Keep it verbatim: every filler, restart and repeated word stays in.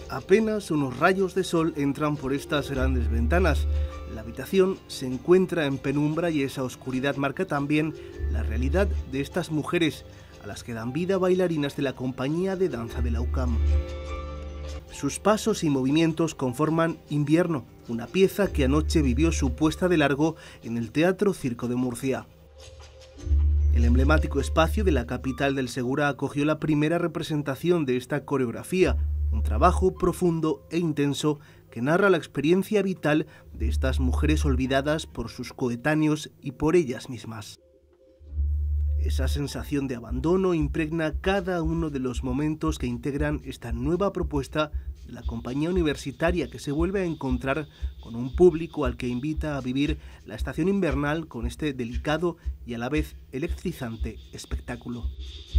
Apenas unos rayos de sol entran por estas grandes ventanas. La habitación se encuentra en penumbra y esa oscuridad marca también la realidad de estas mujeres, a las que dan vida bailarinas de la compañía de danza de la U C A M. Sus pasos y movimientos conforman Invierno, una pieza que anoche vivió su puesta de largo en el Teatro Circo de Murcia. El emblemático espacio de la capital del Segura acogió la primera representación de esta coreografía, un trabajo profundo e intenso que narra la experiencia vital de estas mujeres olvidadas por sus coetáneos y por ellas mismas. Esa sensación de abandono impregna cada uno de los momentos que integran esta nueva propuesta de la compañía universitaria, que se vuelve a encontrar con un público al que invita a vivir la estación invernal con este delicado y a la vez electrizante espectáculo.